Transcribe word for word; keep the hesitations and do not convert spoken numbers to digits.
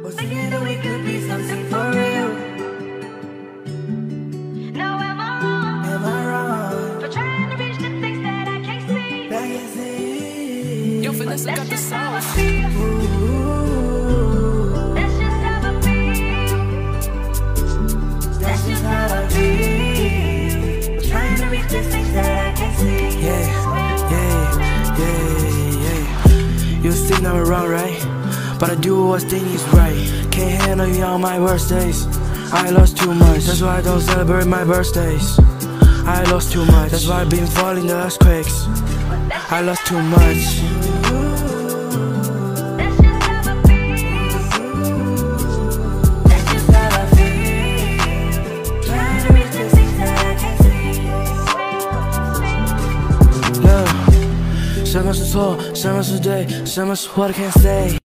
Was thinking that we could be something for real. Now am I wrong? Am I wrong? For trying to reach the things that I can't see. That I can't see. Yo, Vanessa got the sauce. That's just how I feel. That's just how I feel. For trying to reach the things that I can't see. Yeah, yeah, yeah, yeah. You think I'm wrong, right? But I do what I think is right. Can't handle you on my worst days. I lost too much, that's why I don't celebrate my birthdays. I lost too much, that's why I've been falling the earthquakes. I lost too much. That's just how I feel. That's just how I feel. Trying to reach the things that I can't see. Love，什么是错，什么是对，什么是我的 can't say。